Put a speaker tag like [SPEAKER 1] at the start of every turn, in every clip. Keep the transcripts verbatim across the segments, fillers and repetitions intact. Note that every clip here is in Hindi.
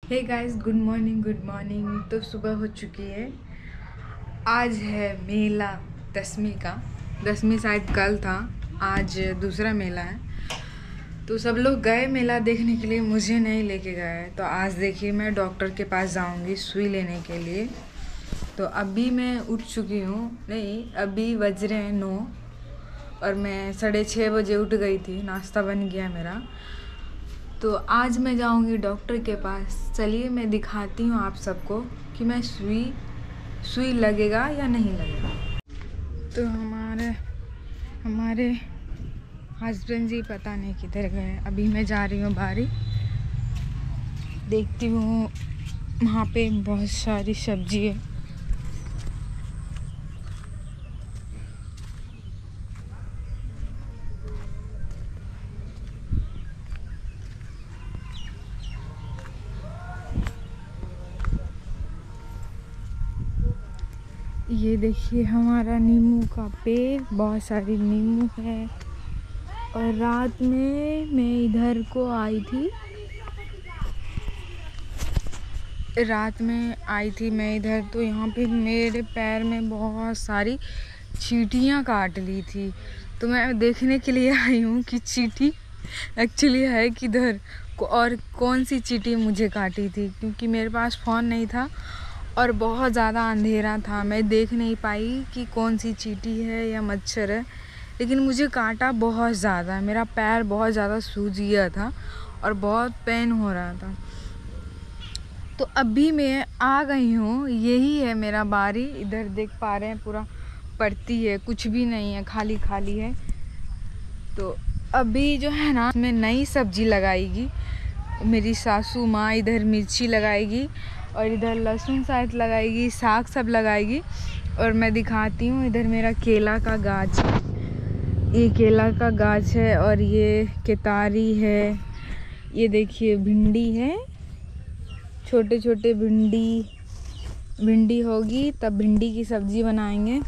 [SPEAKER 1] हे guys, good morning good morning. तो सुबह हो चुकी है। आज है मेला दसवीं का। दसवीं शायद कल था, आज दूसरा मेला है। तो सब लोग गए मेला देखने के लिए, मुझे नहीं लेके गए। तो आज देखिए मैं डॉक्टर के पास जाऊंगी सुई लेने के लिए। तो अभी मैं उठ चुकी हूँ, नहीं अभी बज रहे हैं नौ, और मैं साढ़े छः बजे उठ गई थी। नाश्ता बन गया मेरा। तो आज मैं जाऊंगी डॉक्टर के पास। चलिए मैं दिखाती हूँ आप सबको कि मैं सुई सुई लगेगा या नहीं लगेगा। तो हमारे हमारे हस्बैंड जी पता नहीं किधर गए। अभी मैं जा रही हूँ बाहर, देखती हूँ वहाँ पे बहुत सारी सब्जी है। ये देखिए हमारा नींबू का पेड़, बहुत सारी नींबू है। और रात में मैं इधर को आई थी रात में आई थी मैं इधर। तो यहाँ पे मेरे पैर में बहुत सारी चींटियाँ काट ली थी। तो मैं देखने के लिए आई हूँ कि चींटी एक्चुअली है किधर और कौन सी चींटी मुझे काटी थी, क्योंकि मेरे पास फ़ोन नहीं था और बहुत ज़्यादा अंधेरा था। मैं देख नहीं पाई कि कौन सी चींटी है या मच्छर है, लेकिन मुझे काटा बहुत ज़्यादा। मेरा पैर बहुत ज़्यादा सूज गया था और बहुत पेन हो रहा था। तो अभी मैं आ गई हूँ, यही है मेरा बारी। इधर देख पा रहे हैं पूरा पड़ती है, कुछ भी नहीं है, खाली खाली है। तो अभी जो है ना, मैं नई सब्जी लगाएगी मेरी सासू माँ। इधर मिर्ची लगाएगी और इधर लहसुन शायद लगाएगी, साग सब लगाएगी। और मैं दिखाती हूँ, इधर मेरा केला का गाछ है, ये केला का गाछ है। और ये केतारी है, ये देखिए भिंडी है, छोटे छोटे भिंडी भिंडी होगी तब भिंडी की सब्जी बनाएंगे।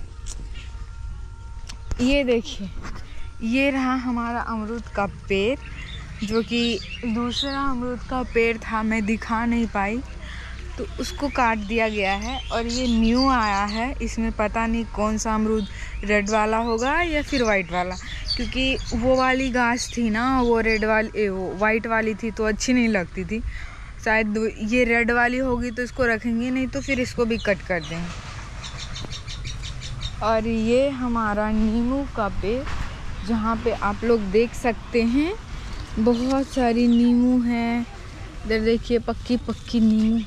[SPEAKER 1] ये देखिए, ये रहा हमारा अमरूद का पेड़, जो कि दूसरा अमरूद का पेड़ था, मैं दिखा नहीं पाई तो उसको काट दिया गया है। और ये न्यू आया है, इसमें पता नहीं कौन सा अमरूद, रेड वाला होगा या फिर वाइट वाला, क्योंकि वो वाली गाछ थी ना, वो रेड वाली वो वाइट वाली थी तो अच्छी नहीं लगती थी। शायद ये रेड वाली होगी तो इसको रखेंगे, नहीं तो फिर इसको भी कट कर देंगे। और ये हमारा नींबू का पेड़, जहाँ पे आप लोग देख सकते हैं बहुत सारी नींबू हैं। इधर देखिए पक्की पक्की नींबू।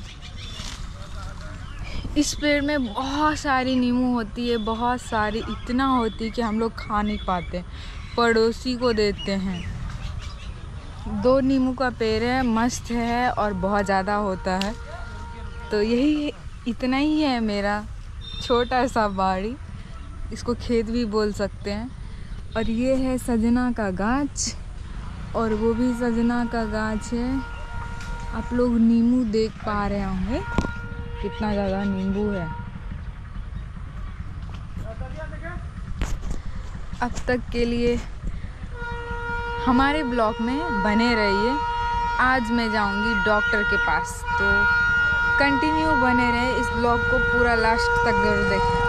[SPEAKER 1] इस पेड़ में बहुत सारी नींबू होती है, बहुत सारी, इतना होती है कि हम लोग खा नहीं पाते, पड़ोसी को देते हैं। दो नींबू का पेड़ है, मस्त है और बहुत ज़्यादा होता है। तो यही इतना ही है मेरा छोटा सा बाड़ी, इसको खेत भी बोल सकते हैं। और ये है सजना का गाछ, और वो भी सजना का गाछ है। आप लोग नींबू देख पा रहे होंगे कितना ज़्यादा नींबू है। अब तक के लिए हमारे ब्लॉग में बने रहिए। आज मैं जाऊंगी डॉक्टर के पास, तो कंटिन्यू बने रहे इस ब्लॉग को, पूरा लास्ट तक जरूर देखें।